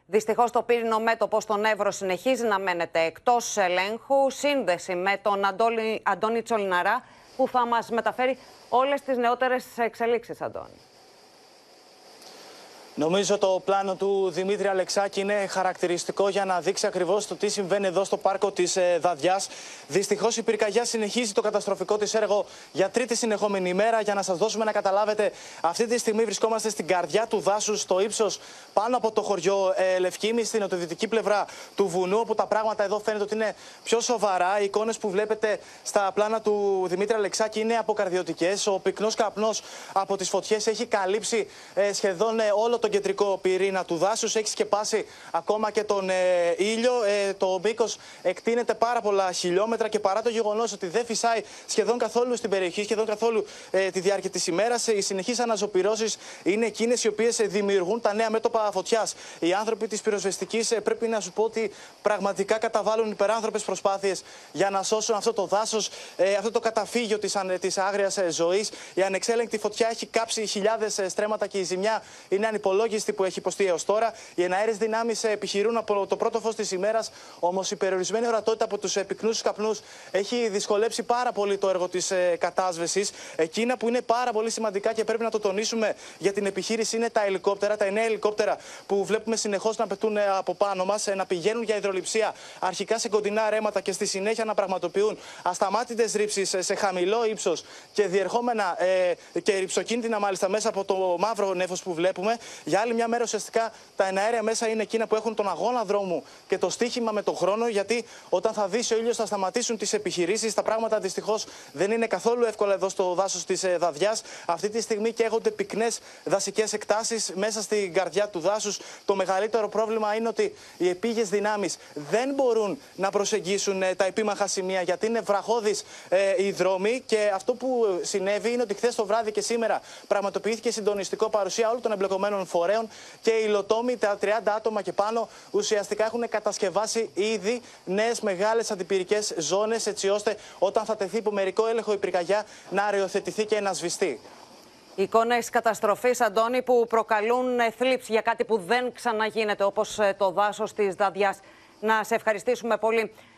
Δυστυχώς το πύρινο μέτωπο στον Εύρο συνεχίζει να μένεται εκτός ελέγχου. Σύνδεση με τον Αντώνη Τσολιναρά, που θα μας μεταφέρει όλες τις νεότερες εξελίξεις, Αντώνη. Νομίζω το πλάνο του Δημήτρη Αλεξάκη είναι χαρακτηριστικό για να δείξει ακριβώς το τι συμβαίνει εδώ στο πάρκο της Δαδιάς. Δυστυχώς η πυρκαγιά συνεχίζει το καταστροφικό της έργο για τρίτη συνεχόμενη ημέρα. Για να σας δώσουμε να καταλάβετε, αυτή τη στιγμή βρισκόμαστε στην καρδιά του δάσους, στο ύψος πάνω από το χωριό Λευκήμη, στην νοτιοδυτική πλευρά του βουνού, όπου τα πράγματα εδώ φαίνεται ότι είναι πιο σοβαρά. Οι εικόνες που βλέπετε στα πλάνα του Δημήτρη Αλεξάκη είναι αποκαρδιωτικές. Ο πυκνός καπνός από τις φωτιές έχει καλύψει σχεδόν όλο τον κεντρικό πυρήνα του δάσους, έχει σκεπάσει ακόμα και τον ήλιο. Το μήκος εκτείνεται πάρα πολλά χιλιόμετρα και παρά το γεγονός ότι δεν φυσάει σχεδόν καθόλου στην περιοχή, σχεδόν καθόλου τη διάρκεια της ημέρας, οι συνεχείς αναζωπυρώσεις είναι εκείνες οι οποίες δημιουργούν τα νέα μέτωπα φωτιάς. Οι άνθρωποι της πυροσβεστικής πρέπει να σου πω ότι πραγματικά καταβάλουν υπεράνθρωπες προσπάθειες για να σώσουν αυτό το δάσος, αυτό το καταφύγιο της άγριας ζωής. Η ανεξέλεγκτη φωτιά έχει κάψει χιλιάδες στρέμματα και η ζημιά είναι ανυπολόγιστη που έχει υποστεί έως τώρα. Οι εναέρειες δυνάμεις επιχειρούν από το πρώτο φως της ημέρας, όμως η περιορισμένη ορατότητα από τους πυκνούς καπνούς έχει δυσκολέψει πάρα πολύ το έργο της κατάσβεσης. Εκείνα που είναι πάρα πολύ σημαντικά και πρέπει να το τονίσουμε για την επιχείρηση είναι τα ελικόπτερα, τα 9 ελικόπτερα που βλέπουμε συνεχώς να πετούν από πάνω μας, να πηγαίνουν για υδρολειψία αρχικά σε κοντινά ρέματα και στη συνέχεια να πραγματοποιούν ασταμάτητες ρήψεις σε χαμηλό ύψος και διερχόμενα και ρηψοκίνδυνα μάλιστα μέσα από το μαύρο νέφος που βλέπουμε. Για άλλη μια μέρα ουσιαστικά τα εναέρια μέσα είναι εκείνα που έχουν τον αγώνα δρόμου και το στοίχημα με τον χρόνο, γιατί όταν θα δύσει ο ήλιος θα σταματήσουν τις επιχειρήσεις. Τα πράγματα δυστυχώς δεν είναι καθόλου εύκολα εδώ στο δάσος της Δαδιάς. Αυτή τη στιγμή καίγονται πυκνές δασικές εκτάσεις μέσα στην καρδιά του δάσους. Το μεγαλύτερο πρόβλημα είναι ότι οι επίγειες δυνάμεις δεν μπορούν να προσεγγίσουν τα επίμαχα σημεία, γιατί είναι βραχώδεις οι δρόμοι. Και αυτό που συνέβη είναι ότι χθες το βράδυ και σήμερα πραγματοποιήθηκε συντονιστικό παρουσία όλων των εμπλεκομένων φορέων και οι υλοτόμοι, τα 30 άτομα και πάνω, ουσιαστικά έχουν κατασκευάσει ήδη νέες μεγάλες αντιπυρικές ζώνες, έτσι ώστε όταν θα τεθεί υπό μερικό έλεγχο η πυρκαγιά να αριοθετηθεί και να σβηστεί. Εικόνες καταστροφής, Αντώνη, που προκαλούν θλίψη για κάτι που δεν ξαναγίνεται, όπως το δάσος της Δαδιάς. Να σε ευχαριστήσουμε πολύ.